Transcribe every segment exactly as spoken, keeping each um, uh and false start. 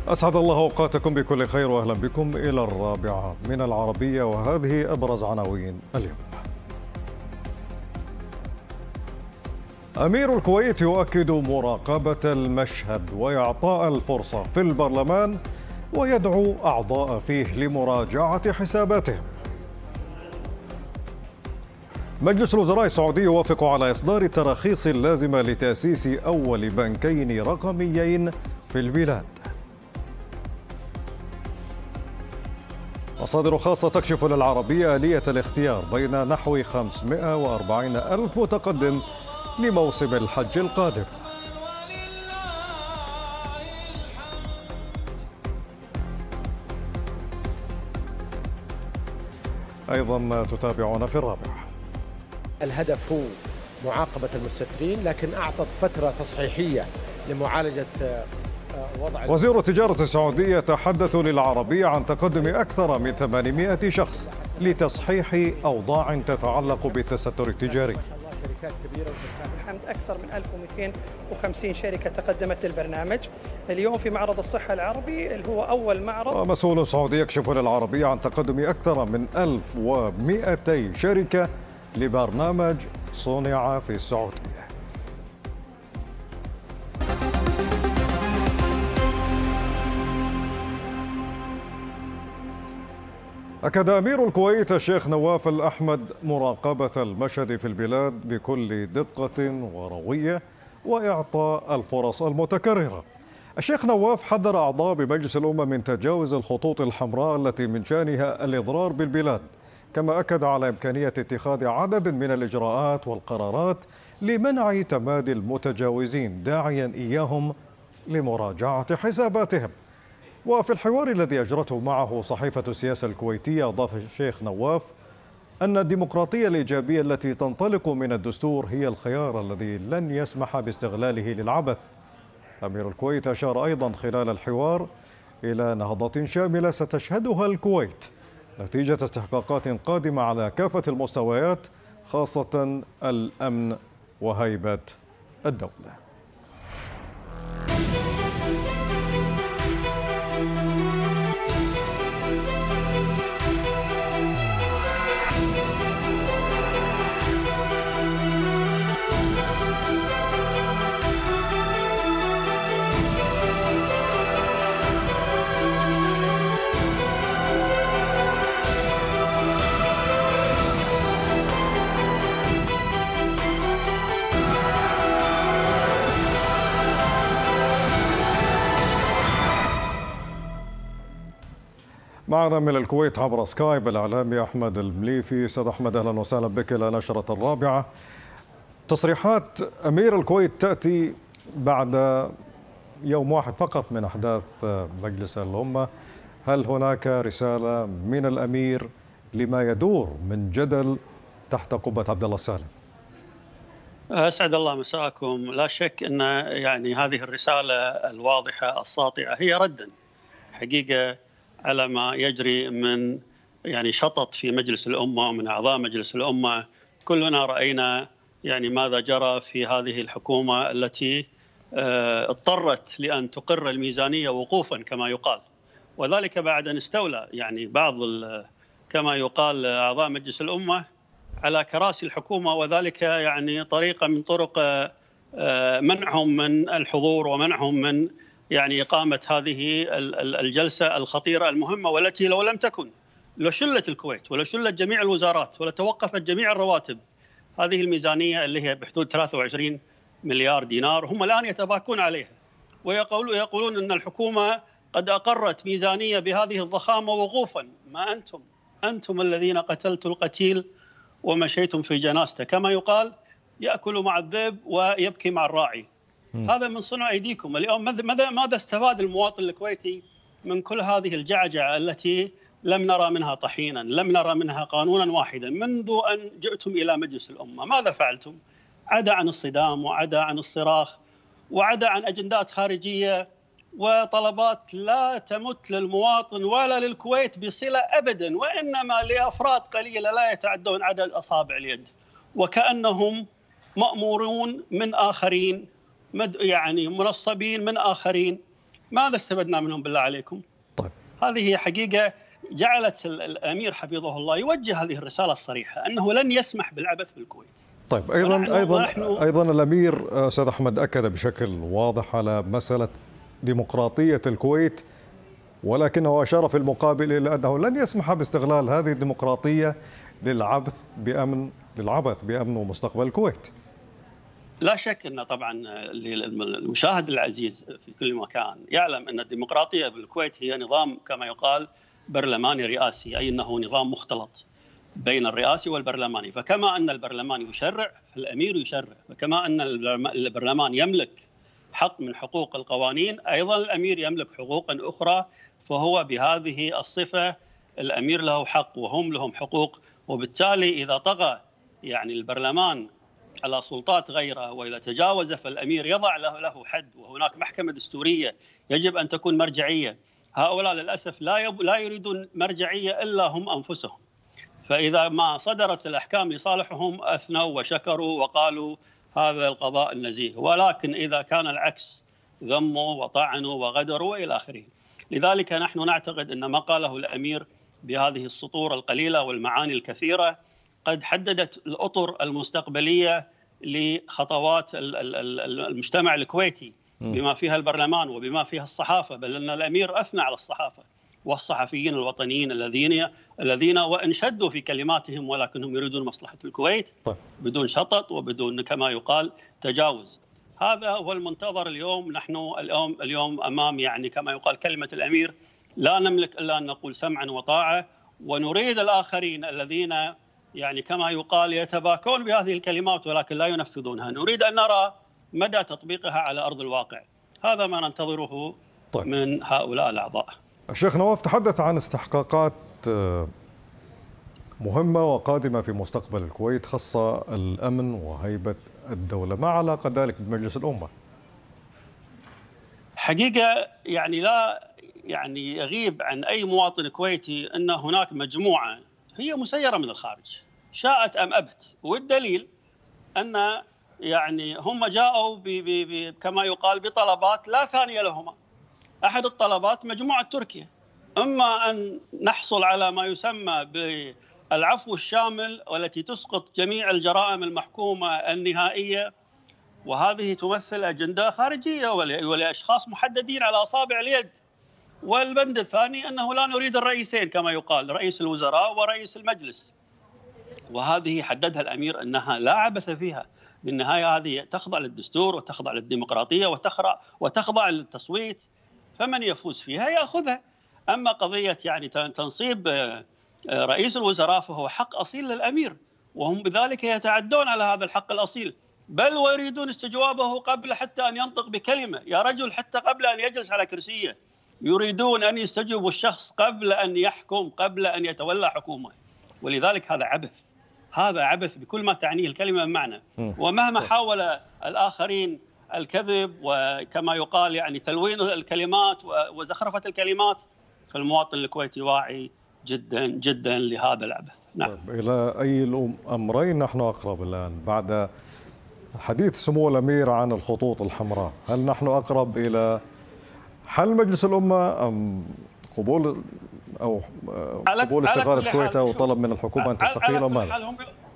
أسعد الله أوقاتكم بكل خير وأهلا بكم إلى الرابعة من العربية، وهذه أبرز عناوين اليوم. أمير الكويت يؤكد مراقبة المشهد وإعطاء الفرصة في البرلمان، ويدعو أعضاء فيه لمراجعة حساباتهم. مجلس الوزراء السعودي يوافق على إصدار التراخيص اللازمة لتأسيس أول بنكين رقميين في البلاد. مصادر خاصة تكشف للعربية آلية الاختيار بين نحو خمسمائة وأربعين ألف متقدم لموسم الحج القادم. أيضا تتابعون في الرابع. الهدف هو معاقبة المستثمرين، لكن أعطت فترة تصحيحية لمعالجة وضع. وزير التجارة السعودي يتحدث للعربية عن تقدم أكثر من ثمانمائة شخص لتصحيح أوضاع تتعلق بالتستر التجاري. شركات كبيرة وشركات الحمد أكثر من ألف ومئتين وخمسين شركة تقدمت للبرنامج اليوم في معرض الصحة العربي اللي هو أول معرض. ومسؤول سعودي يكشف للعربية عن تقدم أكثر من ألف ومئتي شركة لبرنامج صنع في السعودية. أكد أمير الكويت الشيخ نواف الأحمد مراقبة المشهد في البلاد بكل دقة وروية وإعطاء الفرص المتكررة. الشيخ نواف حذر أعضاء بمجلس الأمة من تجاوز الخطوط الحمراء التي من شأنها الإضرار بالبلاد، كما أكد على إمكانية اتخاذ عدد من الإجراءات والقرارات لمنع تمادي المتجاوزين، داعيا إياهم لمراجعة حساباتهم. وفي الحوار الذي أجرته معه صحيفة السياسة الكويتية، أضاف الشيخ نواف أن الديمقراطية الإيجابية التي تنطلق من الدستور هي الخيار الذي لن يسمح باستغلاله للعبث. أمير الكويت أشار أيضا خلال الحوار إلى نهضة شاملة ستشهدها الكويت نتيجة استحقاقات قادمة على كافة المستويات، خاصة الأمن وهيبة الدولة. معنا من الكويت عبر سكايب الإعلامي أحمد المليفي. أستاذ أحمد، أهلا وسهلا بك إلى نشرة الرابعة. تصريحات أمير الكويت تأتي بعد يوم واحد فقط من أحداث مجلس الأمة. هل هناك رسالة من الأمير لما يدور من جدل تحت قبة عبد الله السالم؟ أسعد الله مساءكم. لا شك أن يعني هذه الرسالة الواضحة الساطعة هي ردا حقيقة على ما يجري من يعني شطط في مجلس الأمة ومن أعضاء مجلس الأمة. كلنا رأينا يعني ماذا جرى في هذه الحكومة التي اضطرت لأن تقر الميزانية وقوفا كما يقال، وذلك بعد أن استولى يعني بعض كما يقال أعضاء مجلس الأمة على كراسي الحكومة، وذلك يعني طريقة من طرق منعهم من الحضور ومنعهم من يعني إقامة هذه الجلسة الخطيرة المهمة، والتي لو لم تكن لو شلت الكويت ولو شلت جميع الوزارات ولا توقفت جميع الرواتب، هذه الميزانية اللي هي بحدود ثلاثة وعشرين مليار دينار هم الآن يتباكون عليها ويقولون يقولون أن الحكومة قد أقرت ميزانية بهذه الضخامة وقوفا. ما أنتم أنتم الذين قتلتوا القتيل ومشيتم في جنازته، كما يقال يأكل مع الذئب ويبكي مع الراعي. هذا من صنع أيديكم. اليوم ماذا ماذا استفاد المواطن الكويتي من كل هذه الجعجعة التي لم نرى منها طحينا، لم نرى منها قانونا واحدا منذ أن جئتم إلى مجلس الأمة؟ ماذا فعلتم؟ عدا عن الصدام وعدا عن الصراخ وعدا عن أجندات خارجية وطلبات لا تمت للمواطن ولا للكويت بصلة أبدا، وإنما لأفراد قليلة لا يتعدون عدد أصابع اليد، وكأنهم مأمورون من آخرين، يعني منصبين من آخرين. ماذا استفدنا منهم بالله عليكم؟ طيب. هذه هي حقيقة جعلت الأمير حفظه الله يوجه هذه الرسالة الصريحة أنه لن يسمح بالعبث بالكويت. طيب أيضا أيضا أيضا الأمير أستاذ أحمد أكد بشكل واضح على مسألة ديمقراطية الكويت، ولكنه أشار في المقابل إلى أنه لن يسمح باستغلال هذه الديمقراطية للعبث بأمن للعبث بأمن ومستقبل الكويت. لا شك أن طبعا المشاهد العزيز في كل مكان يعلم أن الديمقراطية بالكويت هي نظام كما يقال برلماني رئاسي، أي أنه نظام مختلط بين الرئاسي والبرلماني. فكما أن البرلمان يشرع فالأمير يشرع، وكما أن البرلمان يملك حق من حقوق القوانين أيضا الأمير يملك حقوقا أخرى، فهو بهذه الصفة الأمير له حق وهم لهم حقوق. وبالتالي إذا طغى يعني البرلمان على سلطات غيره وإذا تجاوز فالأمير يضع له له حد، وهناك محكمة دستورية يجب أن تكون مرجعية. هؤلاء للأسف لا يب... لا يريدون مرجعية إلا هم أنفسهم، فإذا ما صدرت الأحكام لصالحهم أثنوا وشكروا وقالوا هذا القضاء النزيه، ولكن إذا كان العكس ذموا وطعنوا وغدروا إلى آخره. لذلك نحن نعتقد أن ما قاله الأمير بهذه السطور القليلة والمعاني الكثيرة قد حددت الأطر المستقبلية لخطوات المجتمع الكويتي بما فيها البرلمان وبما فيها الصحافة، بل أن الأمير أثنى على الصحافة والصحفيين الوطنيين الذين الذين وإن شدوا في كلماتهم ولكنهم يريدون مصلحة الكويت بدون شطط وبدون كما يقال تجاوز. هذا هو المنتظر اليوم. نحن اليوم اليوم أمام يعني كما يقال كلمة الأمير، لا نملك إلا أن نقول سمعا وطاعة، ونريد الآخرين الذين يعني كما يقال يتباكون بهذه الكلمات ولكن لا ينفذونها، نريد أن نرى مدى تطبيقها على أرض الواقع. هذا ما ننتظره طيب. من هؤلاء الأعضاء. الشيخ نواف تحدث عن استحقاقات مهمة وقادمة في مستقبل الكويت خاصة الأمن وهيبة الدولة، ما علاقة ذلك بمجلس الأمة؟ حقيقة يعني لا يعني يغيب عن أي مواطن كويتي أن هناك مجموعة هي مسيرة من الخارج شاءت أم أبت، والدليل أن يعني هم جاءوا ب ب كما يقال بطلبات لا ثانية لهما. أحد الطلبات مجموعة تركيا، إما أن نحصل على ما يسمى بالعفو الشامل والتي تسقط جميع الجرائم المحكومة النهائية، وهذه تمثل أجندة خارجية ولأشخاص محددين على أصابع اليد. والبند الثاني أنه لا نريد الرئيسين كما يقال، رئيس الوزراء ورئيس المجلس، وهذه حددها الأمير أنها لا عبث فيها. بالنهاية هذه تخضع للدستور وتخضع للديمقراطية وتخضع وتخضع للتصويت، فمن يفوز فيها يأخذها. أما قضية يعني تنصيب رئيس الوزراء فهو حق أصيل للأمير، وهم بذلك يتعدون على هذا الحق الأصيل، بل ويريدون استجوابه قبل حتى أن ينطق بكلمة. يا رجل حتى قبل أن يجلس على كرسيه يريدون أن يستجوبوا الشخص قبل أن يحكم، قبل أن يتولى حكومة. ولذلك هذا عبث، هذا عبث بكل ما تعنيه الكلمة من معنى. ومهما حاول الآخرين الكذب وكما يقال يعني تلوين الكلمات وزخرفة الكلمات، فالمواطن الكويتي واعي جدا جدا لهذا العبث. نعم. طيب إلى أي الأمرين نحن أقرب الآن بعد حديث سمو الأمير عن الخطوط الحمراء؟ هل نحن أقرب إلى حل مجلس الأمة أم قبول أو قبول استقالة الكويت أو طلب من الحكومة أن تستقيل أو ماذا؟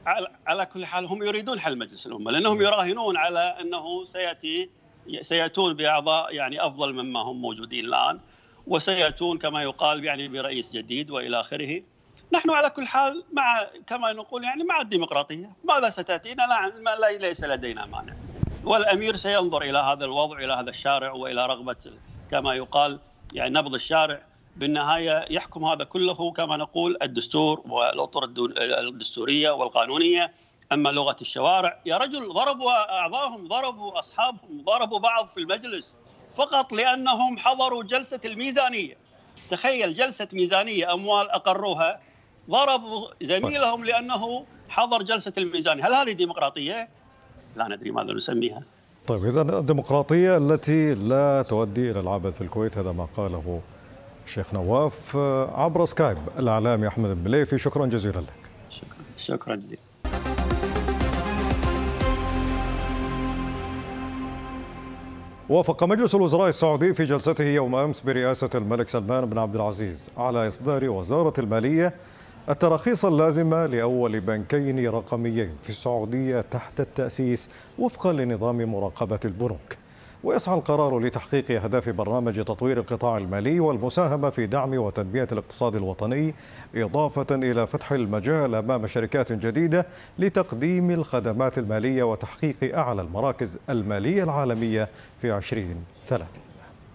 على كل حال هم يريدون حل مجلس الأمة، لأنهم يراهنون على أنه سيأتي سيأتون بأعضاء يعني أفضل مما هم موجودين الآن، وسيأتون كما يقال يعني برئيس جديد وإلى آخره. نحن على كل حال مع كما نقول يعني مع الديمقراطية، ماذا ستأتينا لا ليس لدينا مانع، والأمير سينظر إلى هذا الوضع إلى هذا الشارع وإلى رغبة كما يقال يعني نبض الشارع. بالنهاية يحكم هذا كله كما نقول الدستور والأطر الدستورية والقانونية. أما لغة الشوارع يا رجل ضربوا أعضاهم، ضربوا أصحابهم، ضربوا بعض في المجلس فقط لأنهم حضروا جلسة الميزانية. تخيل جلسة ميزانية أموال أقروها، ضربوا زميلهم لأنه حضر جلسة الميزانية. هل هذه ديمقراطية؟ لا ندري ماذا نسميها. طيب إذا الديمقراطية التي لا تؤدي إلى العبث في الكويت، هذا ما قاله الشيخ نواف عبر سكايب الإعلامي أحمد المليفي. شكرا جزيلا لك. شكرا شكرا جزيلا. وافق مجلس الوزراء السعودي في جلسته يوم أمس برئاسة الملك سلمان بن عبد العزيز على إصدار وزارة المالية التراخيص اللازمة لأول بنكين رقميين في السعودية تحت التأسيس وفقا لنظام مراقبة البنوك. ويسعى القرار لتحقيق أهداف برنامج تطوير القطاع المالي والمساهمة في دعم وتنمية الاقتصاد الوطني، إضافة إلى فتح المجال أمام شركات جديدة لتقديم الخدمات المالية وتحقيق أعلى المراكز المالية العالمية في عشرين ثلاثين.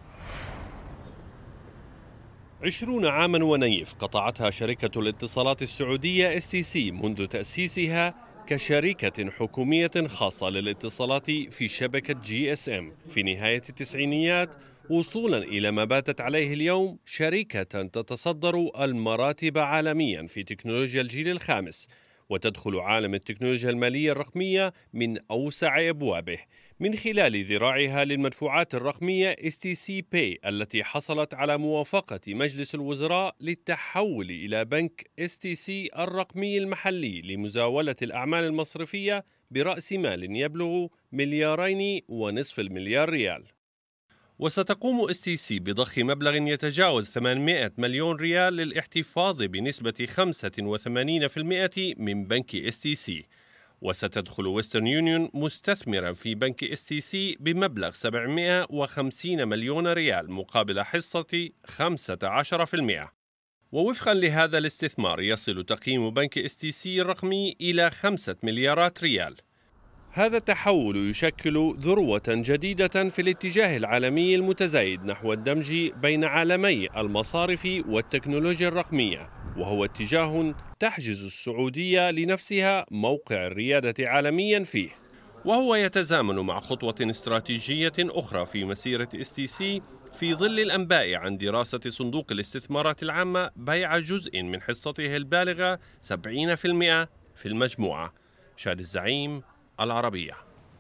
عشرون عاما ونيف قطعتها شركة الاتصالات السعودية إس تي سي منذ تأسيسها كشركة حكومية خاصة للاتصالات في شبكة جي اس ام في نهاية التسعينيات، وصولا إلى ما باتت عليه اليوم شركة تتصدر المراتب عالميا في تكنولوجيا الجيل الخامس، وتدخل عالم التكنولوجيا المالية الرقمية من أوسع أبوابه من خلال ذراعها للمدفوعات الرقمية إس تي سي Pay التي حصلت على موافقة مجلس الوزراء للتحول إلى بنك إس تي سي الرقمي المحلي لمزاولة الأعمال المصرفية برأس مال يبلغ مليارين ونصف المليار ريال. وستقوم إس تي سي بضخ مبلغ يتجاوز ثمانمائة مليون ريال للاحتفاظ بنسبة خمسة وثمانين بالمئة من بنك إس تي سي. وستدخل ويسترن يونيون مستثمرا في بنك إس تي سي بمبلغ سبعمائة وخمسين مليون ريال مقابل حصة خمسة عشر بالمئة. ووفقا لهذا الاستثمار يصل تقييم بنك إس تي سي الرقمي إلى خمسة مليارات ريال. هذا التحول يشكل ذروة جديدة في الاتجاه العالمي المتزايد نحو الدمج بين عالمي المصارف والتكنولوجيا الرقمية، وهو اتجاه تحجز السعودية لنفسها موقع الريادة عالميا فيه، وهو يتزامن مع خطوة استراتيجية أخرى في مسيرة إس تي سي في ظل الأنباء عن دراسة صندوق الاستثمارات العامة بيع جزء من حصته البالغة سبعين بالمئة في المجموعة. شاد الزعيم، العربية.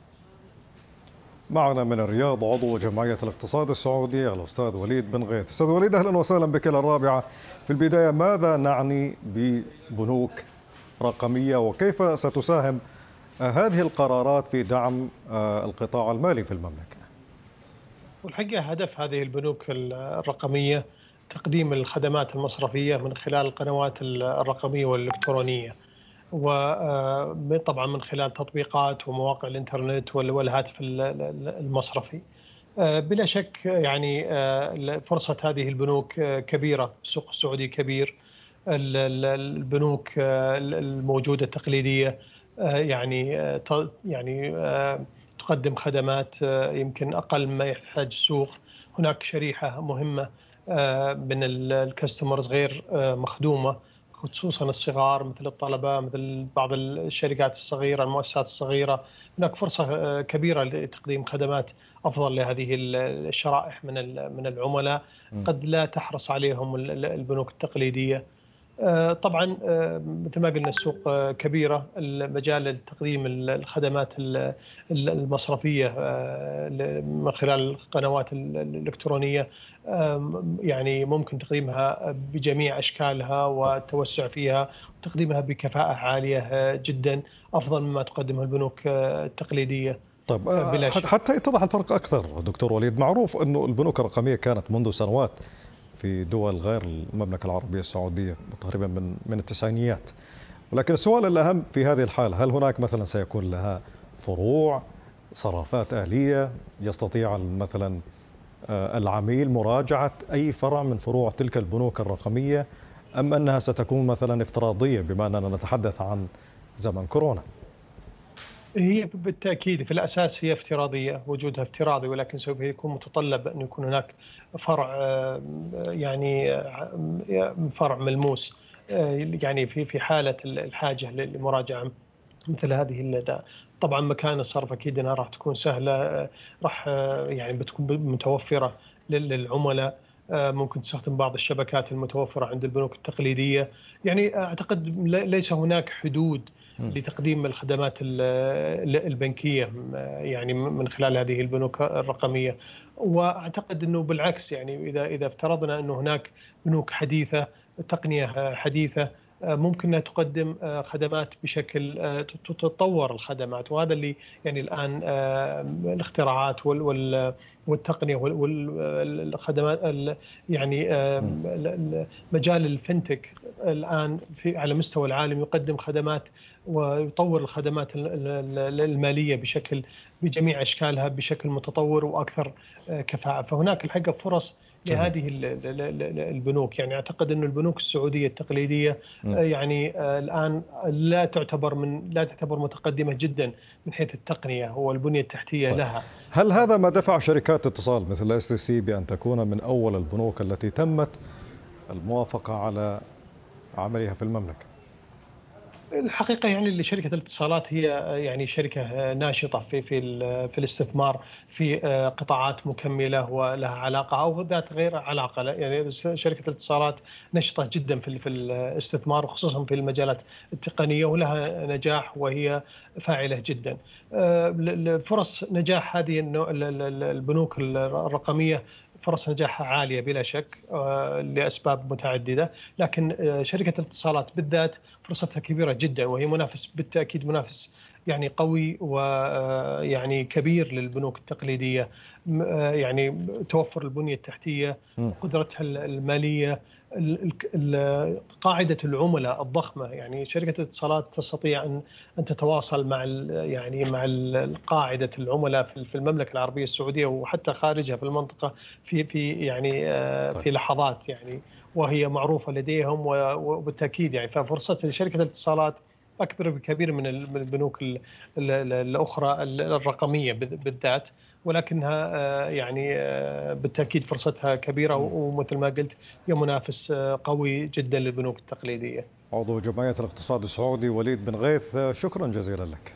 معنا من الرياض عضو جمعية الاقتصاد السعودي الأستاذ وليد بن غيث. أستاذ وليد، أهلا وسهلا بك إلى الرابعة. في البداية، ماذا نعني ببنوك رقمية وكيف ستساهم هذه القرارات في دعم القطاع المالي في المملكة؟ والحقيقة هدف هذه البنوك الرقمية تقديم الخدمات المصرفية من خلال القنوات الرقمية والإلكترونية، وطبعا من خلال تطبيقات ومواقع الانترنت والهاتف المصرفي. بلا شك يعني فرصة هذه البنوك كبيرة، السوق السعودي كبير، البنوك الموجودة التقليدية يعني يعني تقدم خدمات يمكن أقل ما يحتاج السوق. هناك شريحة مهمة من الكاستمرز غير مخدومة، خصوصا الصغار مثل الطلبة، مثل بعض الشركات الصغيرة، المؤسسات الصغيرة. هناك فرصة كبيرة لتقديم خدمات أفضل لهذه الشرائح من من العملاء قد لا تحرص عليهم البنوك التقليدية. طبعا مثل ما قلنا السوق كبيرة، المجال لتقديم الخدمات المصرفية من خلال القنوات الإلكترونية يعني ممكن تقديمها بجميع أشكالها والتوسع فيها وتقديمها بكفاءة عالية جدا، أفضل مما تقدمها البنوك التقليدية. طيب حتى يتضح الفرق أكثر دكتور وليد، معروف أنه البنوك الرقمية كانت منذ سنوات في دول غير المملكة العربية السعودية تقريبا من من التسعينيات، ولكن السؤال الأهم في هذه الحالة، هل هناك مثلا سيكون لها فروع، صرافات آلية، يستطيع مثلا العميل مراجعة أي فرع من فروع تلك البنوك الرقمية، أم أنها ستكون مثلا افتراضية بما أننا نتحدث عن زمن كورونا؟ هي بالتأكيد في الأساس هي افتراضية، وجودها افتراضي، ولكن سوف يكون متطلب أن يكون هناك فرع يعني فرع ملموس يعني في في حالة الحاجة لمراجعة مثل هذه الأداة. طبعا مكان الصرف أكيد أنها راح تكون سهلة، راح يعني بتكون متوفرة للعملاء، ممكن تستخدم بعض الشبكات المتوفرة عند البنوك التقليدية. يعني أعتقد ليس هناك حدود لتقديم الخدمات البنكية يعني من خلال هذه البنوك الرقمية. وأعتقد أنه بالعكس، يعني إذا إذا افترضنا أنه هناك بنوك حديثة، تقنية حديثة ممكن انها تقدم خدمات بشكل تتطور الخدمات، وهذا اللي يعني الان الاختراعات والتقنيه والخدمات يعني مجال الفنتك الان في على مستوى العالم يقدم خدمات ويطور الخدمات الماليه بشكل بجميع اشكالها بشكل متطور واكثر كفاءه، فهناك الحقيقه فرص لهذه البنوك. يعني اعتقد انه البنوك السعوديه التقليديه يعني الان لا تعتبر من لا تعتبر متقدمه جدا من حيث التقنيه والبنيه التحتيه طيب. لها. هل هذا ما دفع شركات اتصال مثل اس تي سي بان تكون من اول البنوك التي تمت الموافقه على عملها في المملكه؟ الحقيقه يعني اللي شركه الاتصالات هي يعني شركه ناشطه في في في الاستثمار في قطاعات مكمله ولها علاقه او ذات غير علاقه، يعني شركه الاتصالات نشطه جدا في في الاستثمار وخصوصا في المجالات التقنيه ولها نجاح وهي فاعله جدا. فرص نجاح هذه البنوك الرقميه فرص نجاحها عالية بلا شك لأسباب متعددة، لكن شركة الاتصالات بالذات فرصتها كبيرة جدا، وهي منافس بالتأكيد منافس يعني قوي ويعني كبير للبنوك التقليدية. يعني توفر البنية التحتية، قدرتها المالية، قاعدة العملاء الضخمة. يعني شركة الاتصالات تستطيع أن أن تتواصل مع يعني مع قاعدة العملاء في المملكة العربية السعودية وحتى خارجها في المنطقة في في يعني في لحظات يعني، وهي معروفة لديهم وبالتأكيد يعني ففرصة لشركة الاتصالات أكبر بكثير من البنوك الأخرى الرقمية بالذات، ولكنها يعني بالتأكيد فرصتها كبيرة ومثل ما قلت هي منافس قوي جدا للبنوك التقليدية. عضو جمعية الاقتصاد السعودي وليد بن غيث، شكرا جزيلا لك.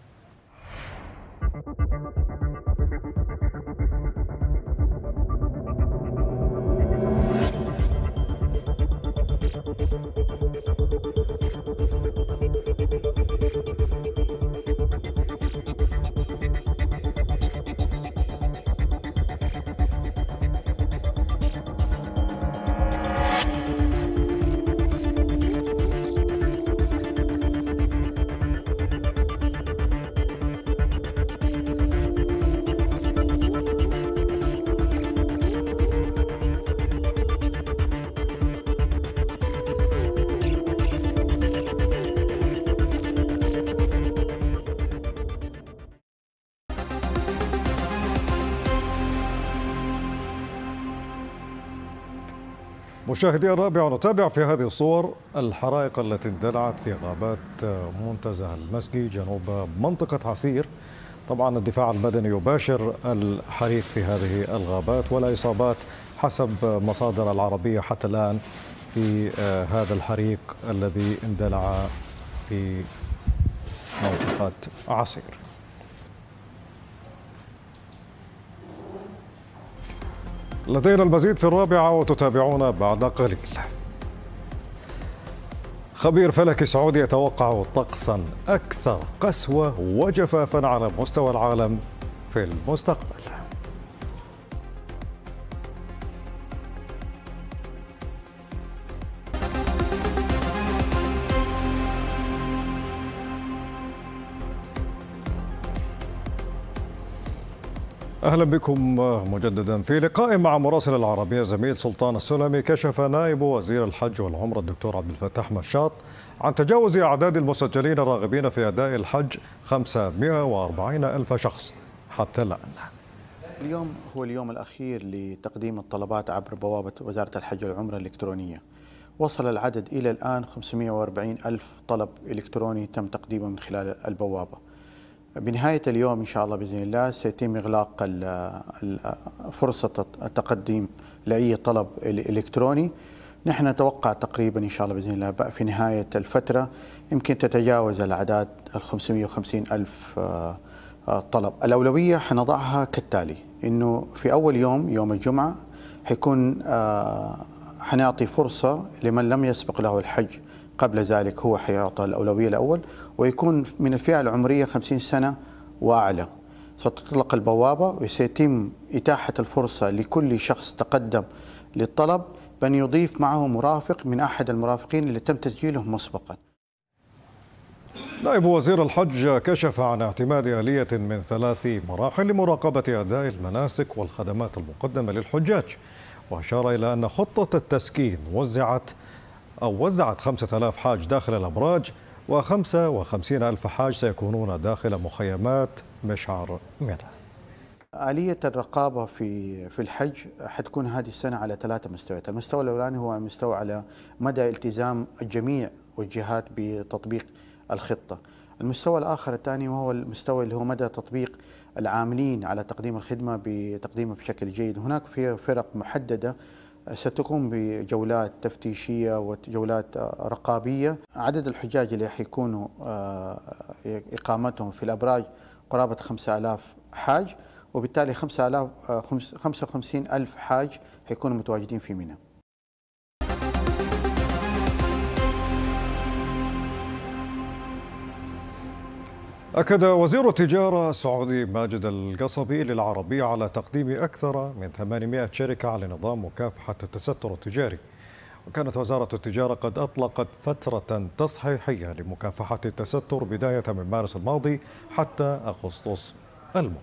مشاهدي الرابع، نتابع في هذه الصور الحرائق التي اندلعت في غابات منتزه المسقي جنوب منطقة عسير. طبعا الدفاع المدني يباشر الحريق في هذه الغابات ولا إصابات حسب مصادر العربية حتى الآن في هذا الحريق الذي اندلع في منطقة عسير. لدينا المزيد في الرابعة وتتابعونا بعد قليل. خبير فلكي سعودي يتوقع طقسا أكثر قسوة وجفافا على مستوى العالم في المستقبل. أهلا بكم مجددا. في لقاء مع مراسل العربية زميل سلطان السلمي، كشف نائب وزير الحج والعمرة الدكتور عبد الفتاح مشاط عن تجاوز أعداد المسجلين الراغبين في أداء الحج خمسمائة وأربعين ألف شخص حتى الآن. اليوم هو اليوم الأخير لتقديم الطلبات عبر بوابة وزارة الحج والعمرة الإلكترونية. وصل العدد إلى الآن خمسمائة وأربعين ألف طلب إلكتروني تم تقديمه من خلال البوابة. بنهاية اليوم إن شاء الله بإذن الله سيتم إغلاق فرصة التقديم لأي طلب إلكتروني. نحن نتوقع تقريبا إن شاء الله بإذن الله في نهاية الفترة يمكن تتجاوز الأعداد ال خمسمائة وخمسين ألف طلب. الأولوية حنضعها كالتالي: إنه في أول يوم يوم الجمعة حيكون حنعطي فرصة لمن لم يسبق له الحج قبل ذلك، هو حيعطى الأولوية الأول، ويكون من الفئة العمرية خمسين سنة وأعلى. ستطلق البوابة وسيتم إتاحة الفرصة لكل شخص تقدم للطلب بأن يضيف معه مرافق من أحد المرافقين اللي تم تسجيله مسبقا. نائب وزير الحج كشف عن اعتماد آلية من ثلاث مراحل لمراقبة أداء المناسك والخدمات المقدمة للحجاج، وأشار إلى أن خطة التسكين وزعت أو وزعت خمسة آلاف حاج داخل الأبراج وخمسة وخمسين ألف حاج سيكونون داخل مخيمات مشعر منى. آلية الرقابة في في الحج حتكون هذه السنة على ثلاثة مستويات. المستوى الأولاني هو المستوى على مدى التزام الجميع والجهات بتطبيق الخطة. المستوى الآخر الثاني وهو المستوى اللي هو مدى تطبيق العاملين على تقديم الخدمة بتقديمها بشكل جيد. هناك في فرق محددة ستقوم بجولات تفتيشية وجولات رقابية. عدد الحجاج اللي حيكونوا إقامتهم في الأبراج قرابة خمسة آلاف حاج، وبالتالي خمسة آلاف خمسة وخمسين ألف حاج حيكونوا متواجدين في منى. أكد وزير التجارة السعودي ماجد القصبي للعربية على تقديم أكثر من ثمانمائة شركة على نظام مكافحة التستر التجاري. وكانت وزارة التجارة قد أطلقت فترة تصحيحية لمكافحة التستر بداية من مارس الماضي حتى أغسطس المقبل.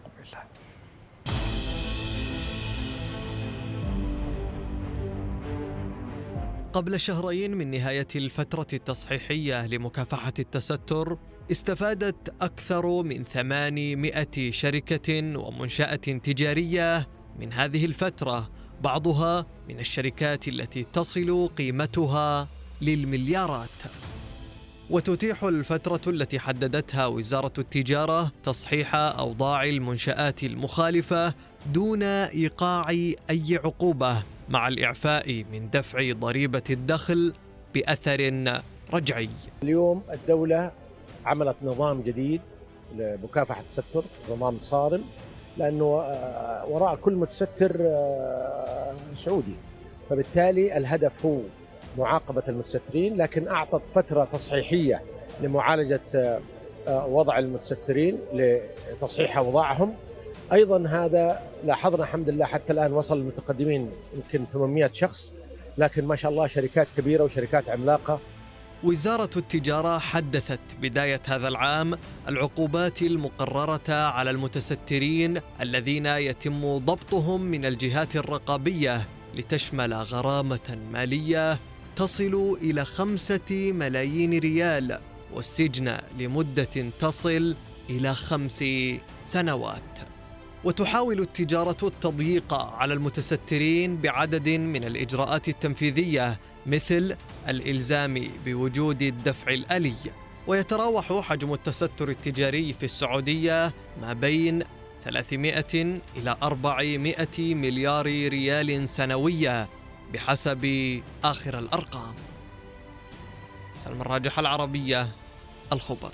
قبل شهرين من نهاية الفترة التصحيحية لمكافحة التستر، استفادت أكثر من ثمانمائة شركة ومنشأة تجارية من هذه الفترة، بعضها من الشركات التي تصل قيمتها للمليارات. وتتيح الفترة التي حددتها وزارة التجارة تصحيح أوضاع المنشآت المخالفة دون إيقاع أي عقوبة، مع الإعفاء من دفع ضريبة الدخل بأثر رجعي. اليوم الدولة عملت نظام جديد لمكافحة التستر، نظام صارم، لأنه وراء كل متستر سعودي، فبالتالي الهدف هو معاقبة المتسترين، لكن أعطت فترة تصحيحية لمعالجة وضع المتسترين لتصحيح أوضاعهم. أيضا هذا لاحظنا الحمد لله حتى الآن وصل المتقدمين يمكن ثمانمائة شخص، لكن ما شاء الله شركات كبيرة وشركات عملاقة. وزارة التجارة حدثت بداية هذا العام العقوبات المقررة على المتسترين الذين يتم ضبطهم من الجهات الرقابية، لتشمل غرامة مالية تصل إلى خمسة ملايين ريال والسجن لمدة تصل إلى خمس سنوات. وتحاول التجارة التضييق على المتسترين بعدد من الإجراءات التنفيذية، مثل الإلزام بوجود الدفع الآلي. ويتراوح حجم التستر التجاري في السعودية ما بين ثلاثمائة إلى أربعمائة مليار ريال سنوية بحسب آخر الأرقام. سلمان الراجح، العربية، الخبر.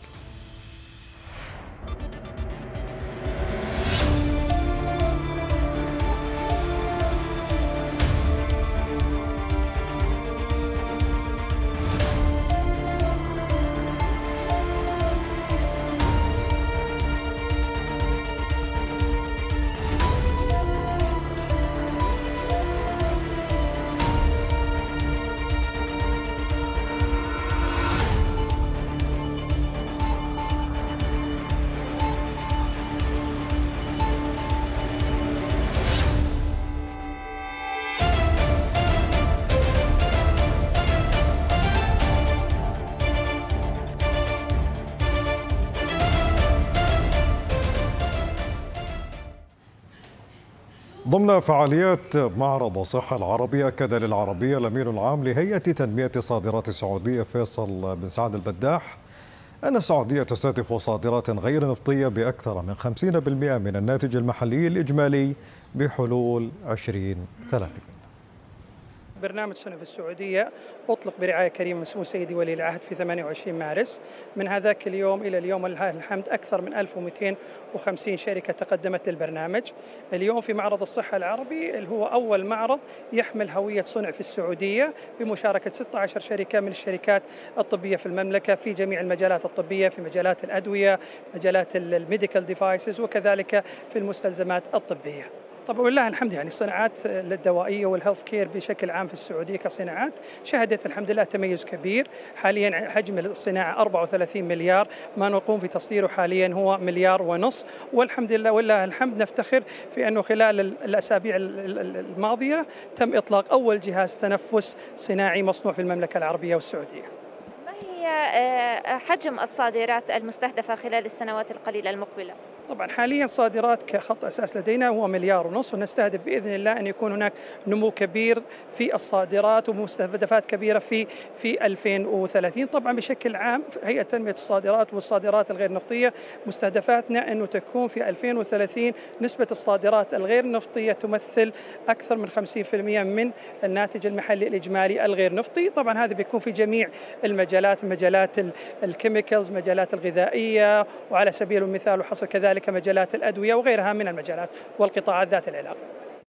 ضمن فعاليات معرض الصحة العربي، أكد للعربية الأمين العام لهيئة تنمية الصادرات السعودية فيصل بن سعد البداح أن السعودية تستهدف صادرات غير نفطية بأكثر من خمسين بالمئة من الناتج المحلي الإجمالي بحلول عشرين ثلاثين. برنامج صنع في السعودية أطلق برعاية كريمة مسمو سيدي ولي العهد في ثمانية وعشرين مارس. من هذاك اليوم إلى اليوم ولله الحمد أكثر من ألف ومئتين وخمسين شركة تقدمت للبرنامج. اليوم في معرض الصحة العربي اللي هو أول معرض يحمل هوية صنع في السعودية بمشاركة ستة عشر شركة من الشركات الطبية في المملكة في جميع المجالات الطبية، في مجالات الأدوية، مجالات الميديكال ديفايسز، وكذلك في المستلزمات الطبية. طبعا ولله الحمد يعني الصناعات الدوائيه والهيلث كير بشكل عام في السعوديه كصناعات شهدت الحمد لله تميز كبير. حاليا حجم الصناعه أربعة وثلاثين مليار، ما نقوم بتصديره حاليا هو مليار ونص، والحمد لله ولله الحمد نفتخر في انه خلال الاسابيع الماضيه تم اطلاق اول جهاز تنفس صناعي مصنوع في المملكه العربيه والسعوديه. ما هي حجم الصادرات المستهدفه خلال السنوات القليله المقبله؟ طبعا حاليا صادرات كخط اساس لدينا هو مليار ونص، ونستهدف باذن الله ان يكون هناك نمو كبير في الصادرات ومستهدفات كبيره في في ألفين وثلاثين. طبعا بشكل عام هيئه تنميه الصادرات والصادرات الغير نفطيه مستهدفاتنا انه تكون في ألفين وثلاثين نسبه الصادرات الغير نفطيه تمثل اكثر من خمسين بالمئة من الناتج المحلي الاجمالي الغير نفطي. طبعا هذا بيكون في جميع المجالات، مجالات الكيميكالز، مجالات الغذائيه، وعلى سبيل المثال وحصر كذلك كمجالات الأدوية وغيرها من المجالات والقطاعات ذات العلاقة.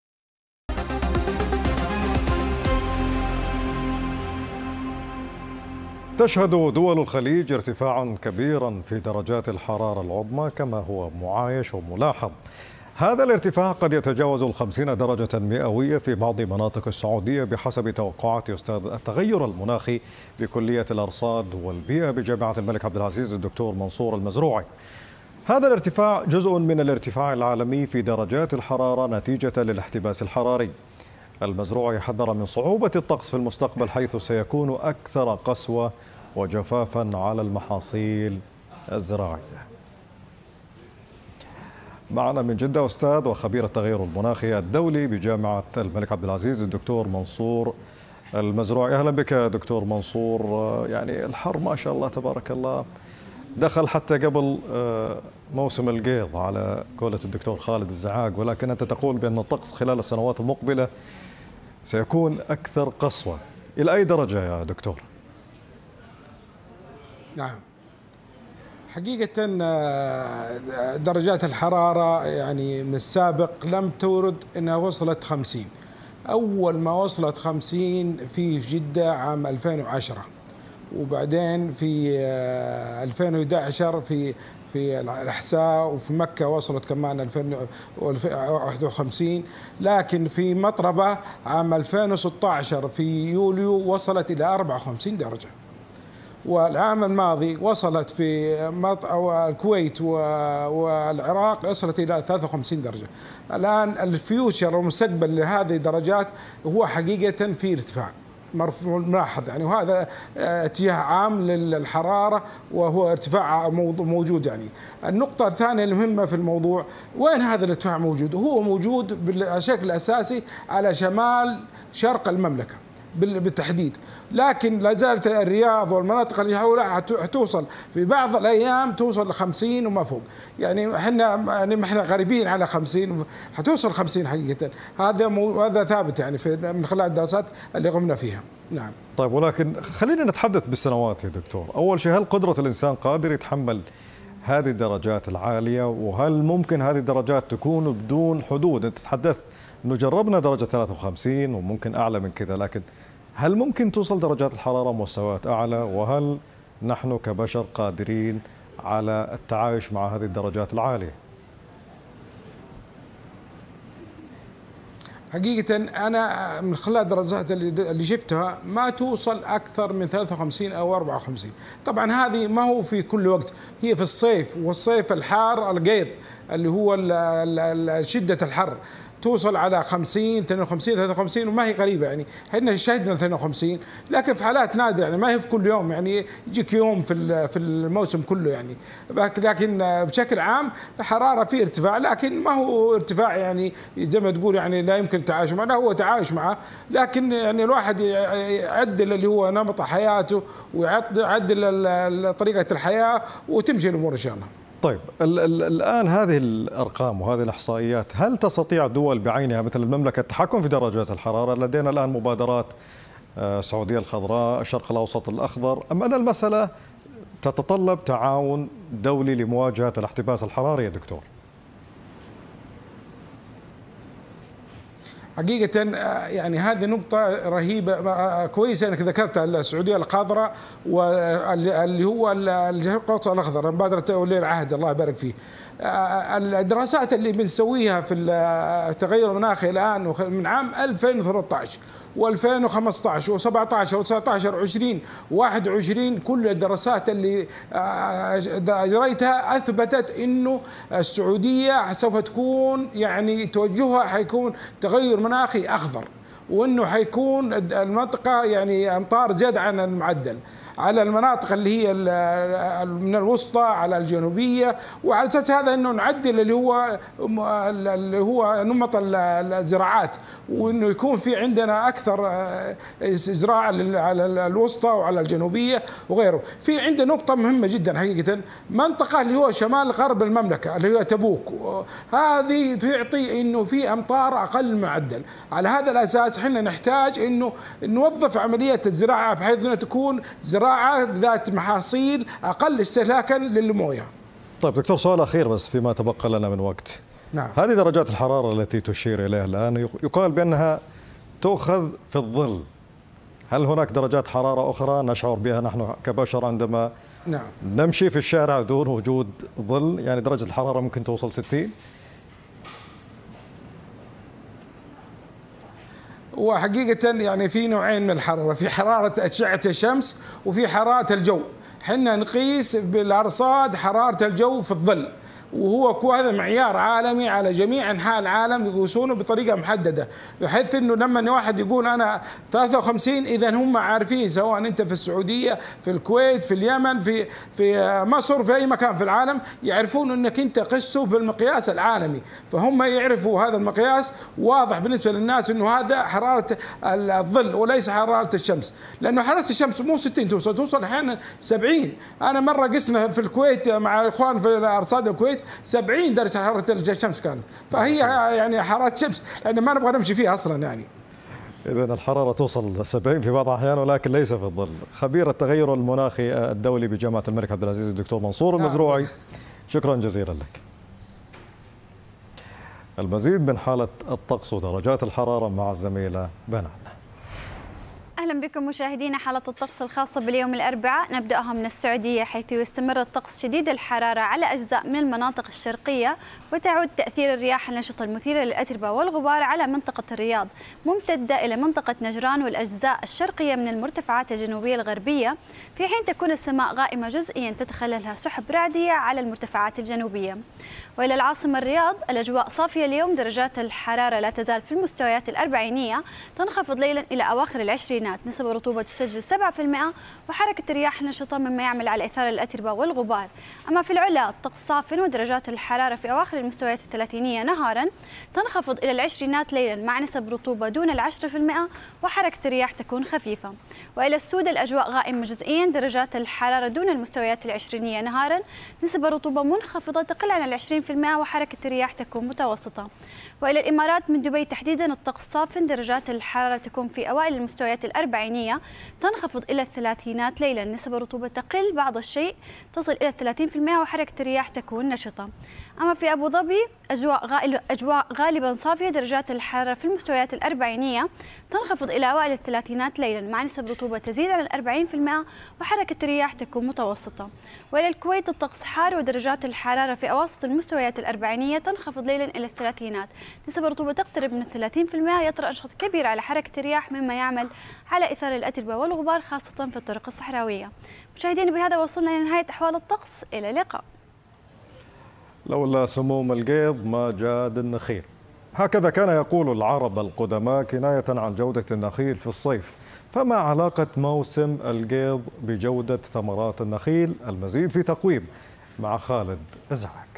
تشهد دول الخليج ارتفاعا كبيرا في درجات الحرارة العظمى كما هو معايش وملاحظ. هذا الارتفاع قد يتجاوز الخمسين درجة مئوية في بعض مناطق السعودية بحسب توقعات أستاذ التغير المناخي بكلية الأرصاد والبيئة بجامعة الملك عبد العزيز الدكتور منصور المزروعي. هذا الارتفاع جزء من الارتفاع العالمي في درجات الحرارة نتيجة للاحتباس الحراري. المزروعي حذر من صعوبة الطقس في المستقبل حيث سيكون أكثر قسوة وجفافا على المحاصيل الزراعية. معنا من جدة أستاذ وخبير التغير المناخي الدولي بجامعة الملك عبد العزيز الدكتور منصور المزروعي. أهلا بك دكتور منصور. يعني الحر ما شاء الله تبارك الله دخل حتى قبل موسم القيض على قولة الدكتور خالد الزعاق، ولكن أنت تقول بأن الطقس خلال السنوات المقبلة سيكون أكثر قسوة. إلى أي درجة يا دكتور؟ نعم، حقيقة درجات الحرارة يعني من السابق لم تورد أنها وصلت خمسين. أول ما وصلت خمسين في جدة عام ألفين وعشرة، وبعدين في ألفين وأحد عشر في في الأحساء، وفي مكة وصلت كمان ألفين وواحد وخمسين، لكن في مطربة عام ألفين وستة عشر في يوليو وصلت إلى أربعة وخمسين درجة. والعام الماضي وصلت في الكويت والعراق وصلت إلى ثلاثة وخمسين درجة. الآن الفيوتشر والمستقبل لهذه الدرجات هو حقيقة في ارتفاع ملاحظ يعني، وهذا اتجاه عام للحرارة وهو ارتفاع موجود. يعني النقطة الثانية المهمة في الموضوع، وين هذا الارتفاع موجود؟ هو موجود بشكل أساسي على شمال شرق المملكة بالتحديد، لكن لا زالت الرياض والمناطق اللي حولها حتوصل في بعض الايام توصل ل خمسين وما فوق. يعني احنا يعني ما احنا غريبين على خمسين، حتوصل خمسين حقيقه. هذا مو هذا ثابت يعني في من خلال الدراسات اللي قمنا فيها. نعم. طيب، ولكن خلينا نتحدث بالسنوات يا دكتور. اول شيء، هل قدره الانسان قادر يتحمل هذه الدرجات العاليه؟ وهل ممكن هذه الدرجات تكون بدون حدود؟ انت تحدثت انه جربنا درجه ثلاثة وخمسين وممكن اعلى من كذا، لكن هل ممكن توصل درجات الحرارة مستويات أعلى؟ وهل نحن كبشر قادرين على التعايش مع هذه الدرجات العالية؟ حقيقة أنا من خلال الدراسات اللي شفتها ما توصل أكثر من ثلاثة وخمسين أو أربعة وخمسين. طبعا هذه ما هو في كل وقت، هي في الصيف، والصيف الحار القيض اللي هو شدة الحر توصل على خمسين اثنين وخمسين ثلاثة وخمسين، وما هي غريبه يعني. احنا شهدنا اثنين وخمسين، لكن في حالات نادره يعني، ما هي في كل يوم يعني، يجيك يوم في في الموسم كله يعني. لكن بشكل عام الحراره في ارتفاع، لكن ما هو ارتفاع يعني زي ما تقول يعني لا يمكن التعايش معه. هو تعايش معه، لكن يعني الواحد يعدل اللي هو نمط حياته ويعدل طريقه الحياه وتمشي الامور ان شاء الله. طيب، ال ال الآن هذه الأرقام وهذه الإحصائيات، هل تستطيع دول بعينها مثل المملكة التحكم في درجات الحرارة؟ لدينا الآن مبادرات السعودية الخضراء، الشرق الأوسط الأخضر، أم أن المسألة تتطلب تعاون دولي لمواجهة الاحتباس الحراري يا دكتور؟ حقيقة يعني هذه نقطة رهيبة كويسة انك ذكرتها، السعودية الخضراء واللي هو الشرق الاوسط الاخضر، مبادرة ولي العهد الله يبارك فيه. الدراسات اللي بنسويها في التغير المناخي الآن من عام ألفين وثلاثة عشر وألفين وخمسة عشر وسبعة عشر وتسعة عشر وعشرين وواحد وعشرين، كل الدراسات اللي أجريتها أثبتت إنه السعودية سوف تكون يعني توجهها حيكون تغير مناخي أخضر، وإنه حيكون المنطقة يعني أمطار زيادة عن المعدل على المناطق اللي هي من الوسطى على الجنوبيه، وعلى اساس هذا انه نعدل اللي هو اللي هو نمط الزراعات، وانه يكون في عندنا اكثر زراعه على الوسطى وعلى الجنوبيه وغيره. في عندنا نقطه مهمه جدا حقيقه، منطقه اللي هو شمال غرب المملكه اللي هي تبوك، هذه تعطي انه في امطار اقل من المعدل. على هذا الاساس احنا نحتاج انه نوظف عمليه الزراعه بحيث انها تكون زراعه ذات محاصيل أقل استهلاكا للمويه. طيب دكتور، سؤال أخير بس فيما تبقى لنا من وقت. نعم. هذه درجات الحرارة التي تشير إليها الآن يقال بأنها تؤخذ في الظل، هل هناك درجات حرارة أخرى نشعر بها نحن كبشر عندما نعم. نمشي في الشارع دون وجود ظل؟ يعني درجة الحرارة ممكن توصل ستين؟ وحقيقة يعني في نوعين من الحرارة، في حرارة أشعة الشمس وفي حرارة الجو. حنا نقيس بالأرصاد حرارة الجو في الظل، وهو هذا معيار عالمي على جميع انحاء العالم يقيسونه بطريقه محدده، بحيث انه لما واحد يقول انا ثلاثة وخمسين اذا هم عارفين، سواء انت في السعوديه، في الكويت، في اليمن، في في مصر، في اي مكان في العالم، يعرفون انك انت قسه بالمقياس العالمي، فهم يعرفوا هذا المقياس واضح بالنسبه للناس انه هذا حراره الظل وليس حراره الشمس، لانه حراره الشمس مو ستين توصل توصل احيانا سبعين. انا مره قسنا في الكويت مع الاخوان في ارصاد الكويت سبعين درجة حرارة الشمس كانت، فهي يعني حرارة شمس يعني ما نبغى نمشي فيها أصلا يعني. إذن الحرارة توصل سبعين في بعض الأحيان ولكن ليس في الظل. خبير التغير المناخي الدولي بجامعة الملك عبد العزيز الدكتور منصور المزروعي، شكرا جزيلا لك. المزيد من حالة الطقس ودرجات الحرارة مع الزميلة بنان. أهلا بكم مشاهدينا. حالة الطقس الخاصة باليوم الأربعاء نبدأها من السعودية، حيث يستمر الطقس شديد الحرارة على أجزاء من المناطق الشرقية، وتعود تأثير الرياح النشطة المثيرة للأتربة والغبار على منطقة الرياض، ممتدة إلى منطقة نجران والأجزاء الشرقية من المرتفعات الجنوبية الغربية، في حين تكون السماء غائمة جزئيا تتخللها سحب رعدية على المرتفعات الجنوبية. وإلى العاصمة الرياض الأجواء صافية اليوم، درجات الحرارة لا تزال في المستويات الأربعينية، تنخفض ليلا إلى أواخر العشرينات، نسب الرطوبة تسجل سبعة بالمئة، وحركة الرياح نشطة مما يعمل على إثارة الأتربة والغبار. أما في العلا الطقس صاف ودرجات الحرارة في أواخر المستويات الثلاثينية نهارا، تنخفض إلى العشرينات ليلا مع نسب رطوبة دون العشرة في المئة، وحركة الرياح تكون خفيفة. وإلى السود الأجواء غائمة جزئيا، درجات الحرارة دون المستويات العشرينية نهارا، نسب الرطوبة منخفضة تقل عن العشرين في المئة، وحركة الرياح تكون متوسطة. وإلى الإمارات من دبي تحديدا الطقس صاف، درجات الحرارة تكون في أوائل المستويات الأربعينية، تنخفض إلى الثلاثينات ليلا، نسب الرطوبة تقل بعض الشيء تصل إلى الثلاثين في المئة، وحركة الرياح تكون نشطة. أما في أبو ظبي أجواء أجواء غالبا صافية، درجات الحرارة في المستويات الأربعينية، تنخفض إلى أوائل الثلاثينات ليلا مع نسب رطوبة تزيد على الأربعين في المئة، وحركة الرياح تكون متوسطة. وإلى الكويت الطقس حار، ودرجات الحرارة في أواسط المستويات الأربعينية، تنخفض ليلا إلى الثلاثينات، نسب الرطوبة تقترب من الثلاثين في المئة، يطرأ نشاط كبير على حركة الرياح مما يعمل على إثارة الأتربة والغبار خاصة في الطرق الصحراوية. مشاهدينا بهذا وصلنا إلى نهاية أحوال الطقس، إلى اللقاء. لولا سموم القيض ما جاد النخيل، هكذا كان يقول العرب القدماء كناية عن جودة النخيل في الصيف. فما علاقة موسم القيض بجودة ثمرات النخيل؟ المزيد في تقويم مع خالد إزعاج.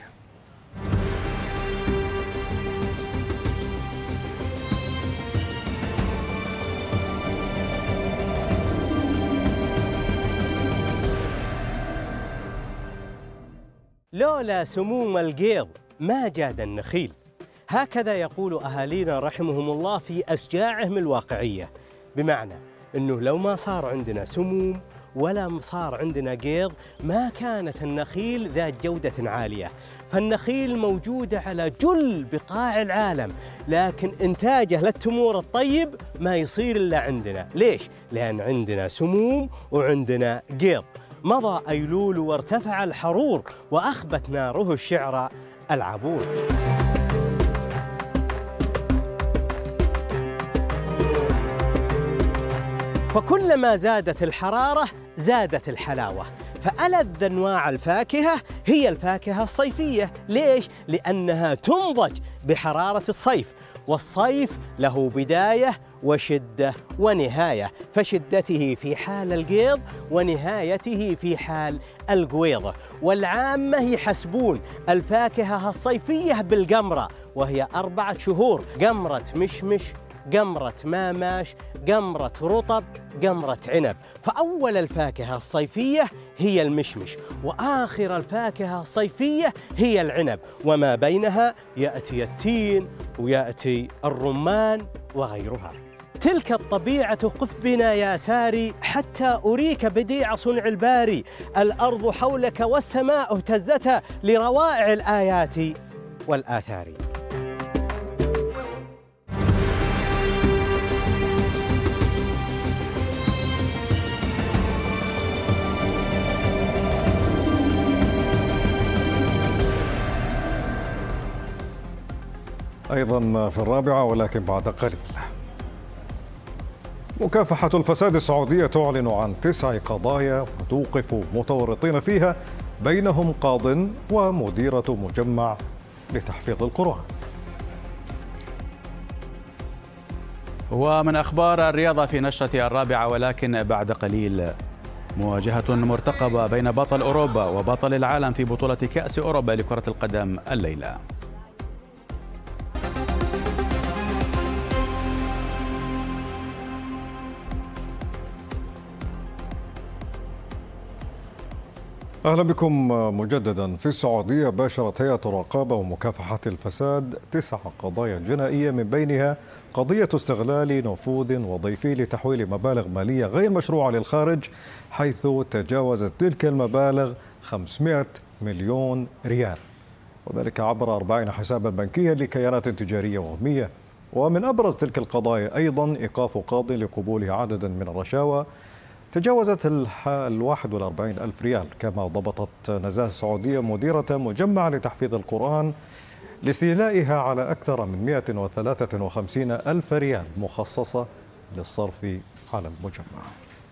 لولا سموم القيض ما جاد النخيل، هكذا يقول أهالينا رحمهم الله في أشجاعهم الواقعية، بمعنى أنه لو ما صار عندنا سموم ولا صار عندنا قيض ما كانت النخيل ذات جودة عالية. فالنخيل موجودة على جل بقاع العالم، لكن إنتاجه للتمور الطيب ما يصير إلا عندنا. ليش؟ لأن عندنا سموم وعندنا قيض. مضى أيلول وارتفع الحرور، وأخبت ناره الشعر العبور. فكلما زادت الحرارة زادت الحلاوة، فألذ أنواع الفاكهة هي الفاكهة الصيفية. ليش؟ لأنها تنضج بحرارة الصيف، والصيف له بداية وشدة ونهاية، فشدته في حال القيض ونهايته في حال القويضة. والعامة يحسبون الفاكهة الصيفية بالقمرة، وهي أربعة شهور: قمرة مشمش، قمرة ماماش، قمرة رطب، قمرة عنب. فأول الفاكهة الصيفية هي المشمش، وآخر الفاكهة الصيفية هي العنب، وما بينها يأتي التين ويأتي الرمان وغيرها. تلك الطبيعة قف بنا يا ساري حتى أريك بديع صنع الباري، الأرض حولك والسماء اهتزتا لروائع الآيات والآثار. أيضا في الرابعة ولكن بعد قليل. مكافحة الفساد السعودية تعلن عن تسع قضايا وتوقف متورطين فيها، بينهم قاض ومديرة مجمع لتحفيظ القرآن. ومن أخبار الرياضة في نشرة الرابعة ولكن بعد قليل، مواجهة مرتقبة بين بطل أوروبا وبطل العالم في بطولة كأس أوروبا لكرة القدم الليلة. أهلا بكم مجددا. في السعودية باشرت هيئة الرقابة ومكافحة الفساد تسع قضايا جنائية، من بينها قضية استغلال نفوذ وظيفي لتحويل مبالغ مالية غير مشروعة للخارج، حيث تجاوزت تلك المبالغ خمسمائة مليون ريال، وذلك عبر أربعين حسابا بنكيا لكيانات تجارية وهمية. ومن أبرز تلك القضايا أيضا إيقاف قاض لقبول عدد من الرشاوى تجاوزت الواحد والأربعين ألف ريال. كما ضبطت نزاهة السعودية مديرة مجمع لتحفيظ القرآن لاستيلائها على أكثر من مئة وثلاثة وخمسين ألف ريال مخصصة للصرف على المجمع.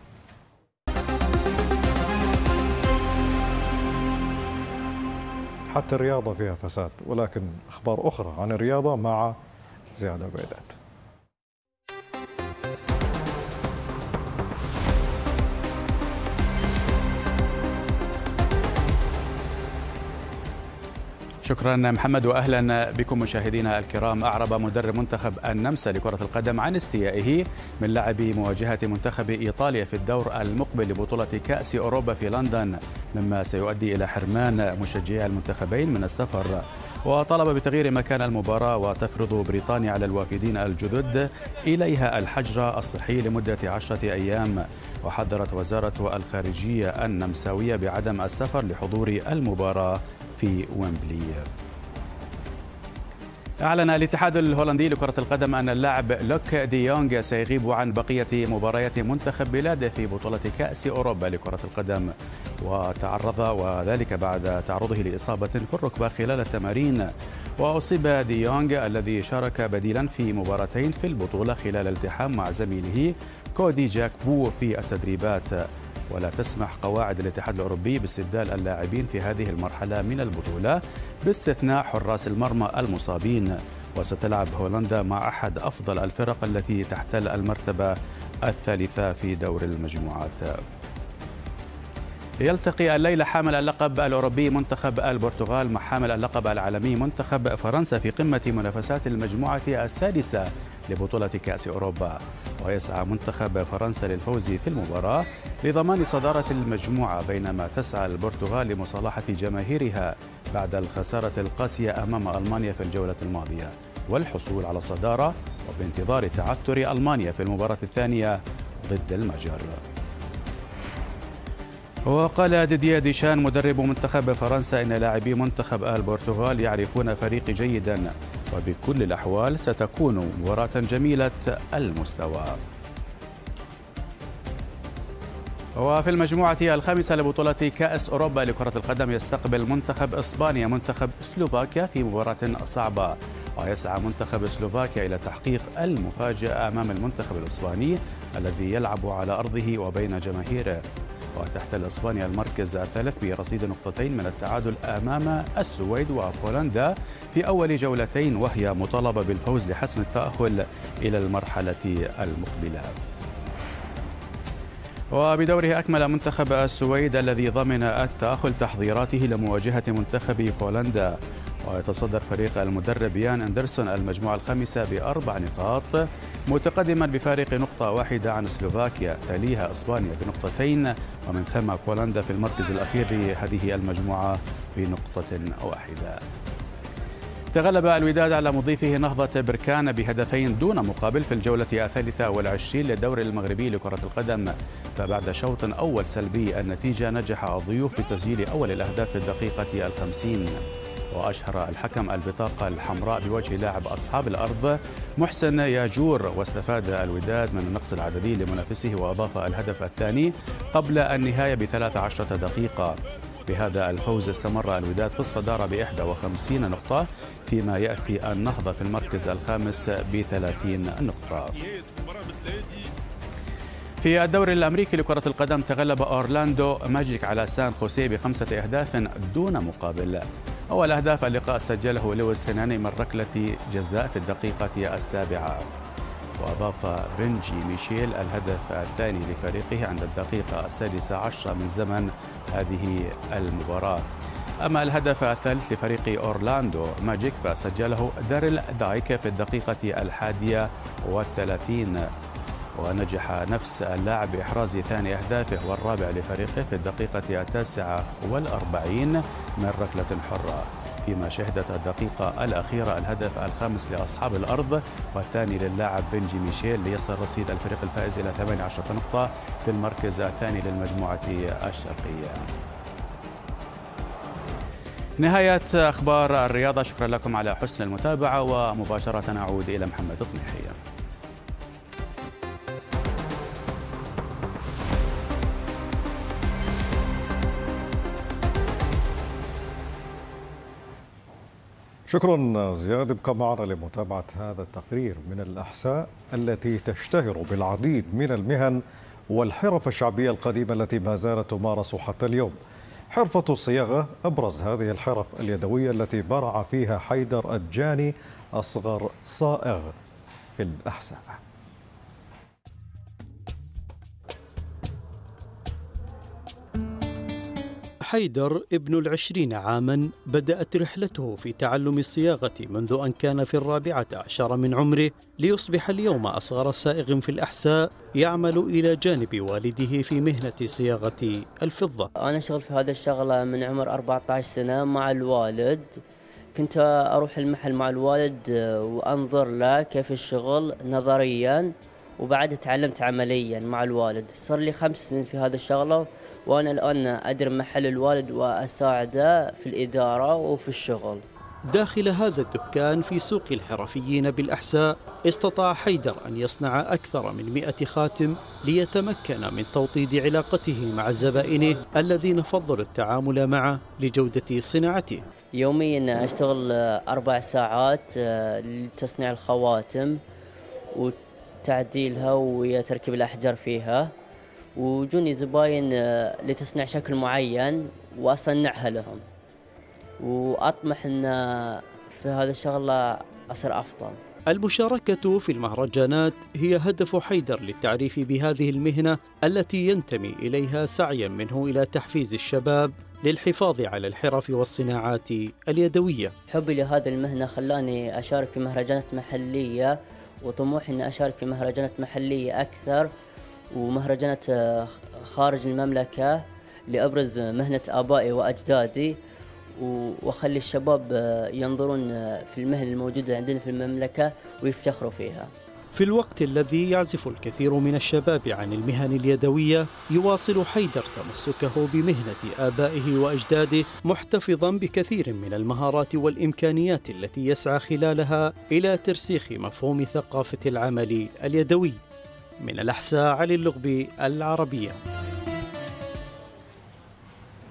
حتى الرياضة فيها فساد، ولكن أخبار أخرى عن الرياضة مع زياد عبيدات. شكرا محمد، واهلا بكم مشاهدينا الكرام. اعرب مدرب منتخب النمسا لكرة القدم عن استيائه من لعب مواجهة منتخب ايطاليا في الدور المقبل لبطولة كأس اوروبا في لندن، مما سيؤدي الى حرمان مشجعي المنتخبين من السفر، وطلب بتغيير مكان المباراة وتفرض بريطانيا على الوافدين الجدد إليها الحجر الصحي لمدة عشرة أيام. وحذرت وزارة الخارجية النمساوية بعدم السفر لحضور المباراة في ويمبلي. أعلن الاتحاد الهولندي لكرة القدم أن اللاعب لوك دي يونغ سيغيب عن بقية مباريات منتخب بلاده في بطولة كأس أوروبا لكرة القدم، وتعرض وذلك بعد تعرضه لإصابة في الركبة خلال التمارين. وأصيب دي يونغ الذي شارك بديلا في مباراتين في البطولة خلال التحام مع زميله كودي جاك بو في التدريبات. ولا تسمح قواعد الاتحاد الأوروبي باستبدال اللاعبين في هذه المرحلة من البطولة باستثناء حراس المرمى المصابين. وستلعب هولندا مع أحد أفضل الفرق التي تحتل المرتبة الثالثة في دور المجموعات. يلتقي الليلة حامل اللقب الأوروبي منتخب البرتغال مع حامل اللقب العالمي منتخب فرنسا في قمة منافسات المجموعة السادسة لبطولة كأس أوروبا. ويسعى منتخب فرنسا للفوز في المباراة لضمان صدارة المجموعة، بينما تسعى البرتغال لمصالحة جماهيرها بعد الخسارة القاسية أمام ألمانيا في الجولة الماضية والحصول على الصدارة، وبانتظار تعثر ألمانيا في المباراة الثانية ضد المجر. وقال ديدييه ديشان مدرب منتخب فرنسا إن لاعبي منتخب البرتغال يعرفون فريق جيدا، وبكل الأحوال ستكون مباراة جميلة المستوى. وفي المجموعة الخامسة لبطولة كأس أوروبا لكرة القدم يستقبل منتخب إسبانيا منتخب سلوفاكيا في مباراة صعبة، ويسعى منتخب سلوفاكيا إلى تحقيق المفاجأة أمام المنتخب الإسباني الذي يلعب على أرضه وبين جماهيره. وتحتل إسبانيا المركز الثالث برصيد نقطتين من التعادل أمام السويد وبولندا في أول جولتين، وهي مطالبة بالفوز لحسم التأهل إلى المرحلة المقبلة. وبدوره أكمل منتخب السويد الذي ضمن التأهل تحضيراته لمواجهة منتخب بولندا، ويتصدر فريق المدرب يان أندرسون المجموعة الخامسة بأربع نقاط متقدما بفارق نقطة واحدة عن سلوفاكيا، تليها إسبانيا بنقطتين، ومن ثم بولندا في المركز الأخير لهذه المجموعة بنقطة واحدة. تغلب الوداد على مضيفه نهضة بركان بهدفين دون مقابل في الجولة الثالثة والعشرين للدوري المغربي لكرة القدم، فبعد شوط أول سلبي النتيجة نجح الضيوف بتسجيل أول الأهداف في الدقيقة الخمسين. وأشهر الحكم البطاقة الحمراء بوجه لاعب أصحاب الأرض محسن ياجور، واستفاد الوداد من النقص العددي لمنافسه وأضاف الهدف الثاني قبل النهاية بثلاث عشرة دقيقة. بهذا الفوز استمر الوداد في الصدارة بإحدى وخمسين نقطة، فيما يأتي النهضة في المركز الخامس بثلاثين نقطة. في الدوري الأمريكي لكرة القدم تغلب أورلاندو ماجيك على سان خوسيه بخمسة أهداف دون مقابل. أول أهداف اللقاء سجله لويس ثناني من ركلة جزاء في الدقيقة السابعة، وأضاف بنجي ميشيل الهدف الثاني لفريقه عند الدقيقة السادسة عشرة من زمن هذه المباراة. أما الهدف الثالث لفريق أورلاندو ماجيك فسجله داريل دايك في الدقيقة الحادية والثلاثين، ونجح نفس اللاعب بإحراز ثاني أهدافه والرابع لفريقه في الدقيقة التاسعة والأربعين من ركلة حرة، فيما شهدت الدقيقة الأخيرة الهدف الخامس لأصحاب الأرض والثاني للاعب بنجي ميشيل ليصل رصيد الفريق الفائز إلى ثمانية عشر نقطة في المركز الثاني للمجموعة الشرقية. نهاية أخبار الرياضة، شكرا لكم على حسن المتابعة، ومباشرة نعود إلى محمد طميحي. شكرا زياد. ابقى معنا لمتابعة هذا التقرير من الأحساء التي تشتهر بالعديد من المهن والحرف الشعبية القديمة التي ما زالت تمارس حتى اليوم. حرفة الصياغة أبرز هذه الحرف اليدوية التي برع فيها حيدر الجاني أصغر صائغ في الأحساء. حيدر ابن العشرين عاما بدأت رحلته في تعلم الصياغة منذ أن كان في الرابعة عشر من عمره، ليصبح اليوم أصغر سائغ في الأحساء يعمل إلى جانب والده في مهنة صياغة الفضة. أنا أشتغل في هذا الشغلة من عمر أربعة عشر سنة مع الوالد. كنت أروح المحل مع الوالد وأنظر له كيف الشغل نظريا، وبعد تعلمت عمليا مع الوالد. صار لي خمس سنين في هذا الشغلة، وأنا الآن أدير محل الوالد وأساعده في الإدارة وفي الشغل. داخل هذا الدكان في سوق الحرفيين بالأحساء استطاع حيدر أن يصنع أكثر من مئة خاتم ليتمكن من توطيد علاقته مع زبائنه الذين فضلوا التعامل معه لجودة صناعته. يوميا أشتغل أربع ساعات لتصنيع الخواتم وتعديلها وتركيب الأحجار فيها، وجوني زباين لتصنيع شكل معين وأصنعها لهم، وأطمح أن في هذا الشغل أصير أفضل. المشاركة في المهرجانات هي هدف حيدر للتعريف بهذه المهنة التي ينتمي إليها سعيا منه إلى تحفيز الشباب للحفاظ على الحرف والصناعات اليدوية. حبي لهذه المهنة خلاني أشارك في مهرجانات محلية، وطموحي أن أشارك في مهرجانات محلية أكثر ومهرجانات خارج المملكة لأبرز مهنة آبائي وأجدادي، وأخلي الشباب ينظرون في المهن الموجودة عندنا في المملكة ويفتخروا فيها. في الوقت الذي يعزف الكثير من الشباب عن المهن اليدوية، يواصل حيدر تمسكه بمهنة آبائه وأجداده، محتفظا بكثير من المهارات والإمكانيات التي يسعى خلالها إلى ترسيخ مفهوم ثقافة العمل اليدوي. من الأحساء، علي اللغبي، العربية.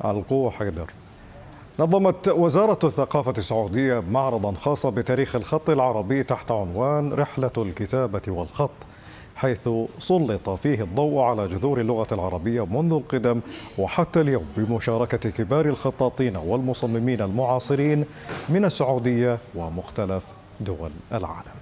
علقو حيدر. نظمت وزارة الثقافة السعودية معرضا خاصا بتاريخ الخط العربي تحت عنوان رحلة الكتابة والخط، حيث سلط فيه الضوء على جذور اللغة العربية منذ القدم وحتى اليوم بمشاركة كبار الخطاطين والمصممين المعاصرين من السعودية ومختلف دول العالم.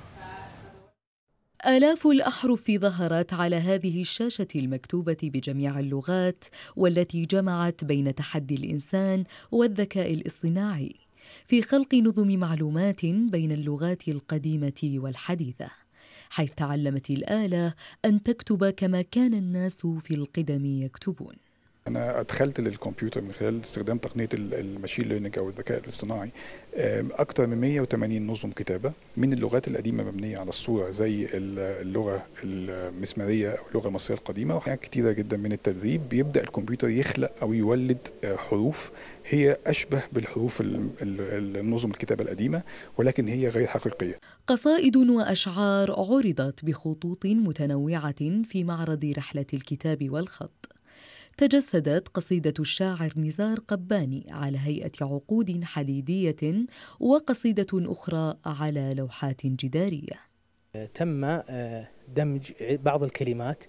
آلاف الأحرف ظهرت على هذه الشاشة المكتوبة بجميع اللغات، والتي جمعت بين تحدي الإنسان والذكاء الاصطناعي في خلق نظم معلومات بين اللغات القديمة والحديثة، حيث تعلمت الآلة أن تكتب كما كان الناس في القدم يكتبون. أنا أدخلت للكمبيوتر من خلال استخدام تقنية الماشين ليرنينج أو الذكاء الاصطناعي أكثر من مئة وثمانين نظم كتابة من اللغات القديمة مبنية على الصورة، زي اللغة المسمارية أو اللغة المصرية القديمة، وحاجات كتيرة جدا من التدريب بيبدأ الكمبيوتر يخلق أو يولد حروف هي أشبه بالحروف النظم الكتابة القديمة، ولكن هي غير حقيقية. قصائد وأشعار عرضت بخطوط متنوعة في معرض رحلة الكتاب والخط. تجسدت قصيدة الشاعر نزار قباني على هيئة عقود حديدية، وقصيدة أخرى على لوحات جدارية. تم دمج بعض الكلمات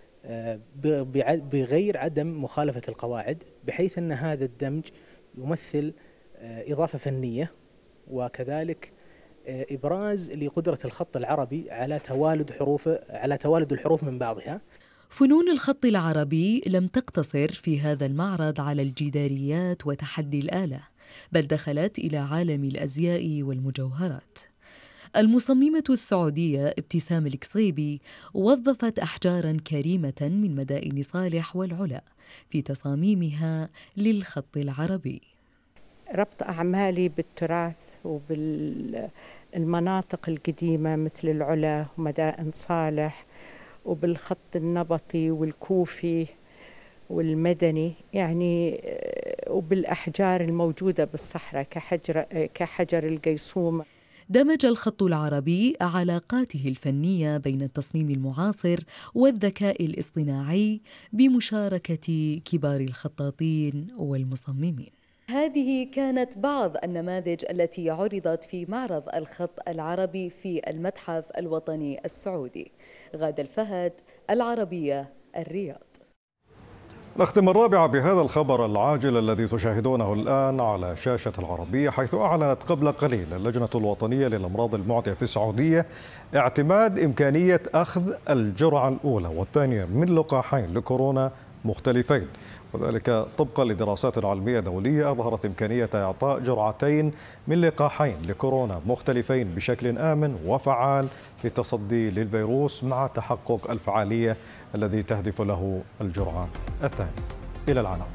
بغير عدم مخالفة القواعد، بحيث أن هذا الدمج يمثل إضافة فنية وكذلك إبراز لقدرة الخط العربي على توالد حروف على توالد الحروف من بعضها. فنون الخط العربي لم تقتصر في هذا المعرض على الجداريات وتحدي الآلة، بل دخلت إلى عالم الأزياء والمجوهرات. المصممة السعودية ابتسام القصيبي وظفت أحجاراً كريمة من مدائن صالح والعلا في تصاميمها للخط العربي. ربط أعمالي بالتراث وبالمناطق القديمة مثل العلا ومدائن صالح، وبالخط النبطي والكوفي والمدني، يعني وبالأحجار الموجودة بالصحراء كحجر كحجر القيصوم. دمج الخط العربي علاقاته الفنية بين التصميم المعاصر والذكاء الاصطناعي بمشاركة كبار الخطاطين والمصممين. هذه كانت بعض النماذج التي عرضت في معرض الخط العربي في المتحف الوطني السعودي. غادة الفهد، العربية، الرياض. نختم الرابعة بهذا الخبر العاجل الذي تشاهدونه الآن على شاشة العربية، حيث أعلنت قبل قليل اللجنة الوطنية للأمراض المعدية في السعودية اعتماد إمكانية أخذ الجرعة الأولى والثانية من لقاحين لكورونا مختلفين، وذلك طبقا لدراسات علمية دولية أظهرت إمكانية إعطاء جرعتين من لقاحين لكورونا مختلفين بشكل آمن وفعال في التصدي للفيروس مع تحقق الفعالية الذي تهدف له الجرعة الثانية. إلى العناوين.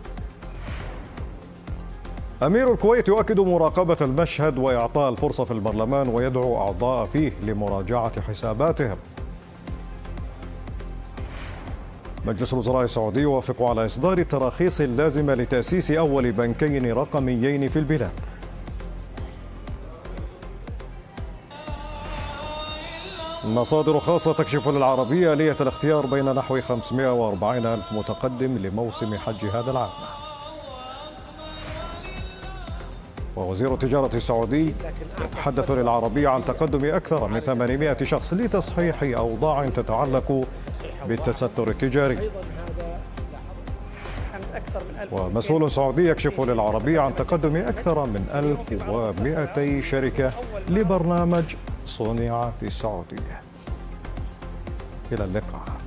أمير الكويت يؤكد مراقبة المشهد وإعطاء الفرصة في البرلمان ويدعو أعضاء فيه لمراجعة حساباتهم. مجلس الوزراء السعودي يوافق على إصدار التراخيص اللازمة لتأسيس أول بنكين رقميين في البلاد. مصادر خاصة تكشف للعربية آلية الاختيار بين نحو خمسمئة وأربعين ألف متقدم لموسم حج هذا العام. ووزير التجارة السعودي يتحدث للعربية عن تقدم أكثر من ثمانمئة شخص لتصحيح أوضاع تتعلق بالتستر التجاري. ومسؤول سعودي يكشف للعربية عن تقدم أكثر من ألف ومئتي شركة لبرنامج صنع في السعودية. إلى اللقاء.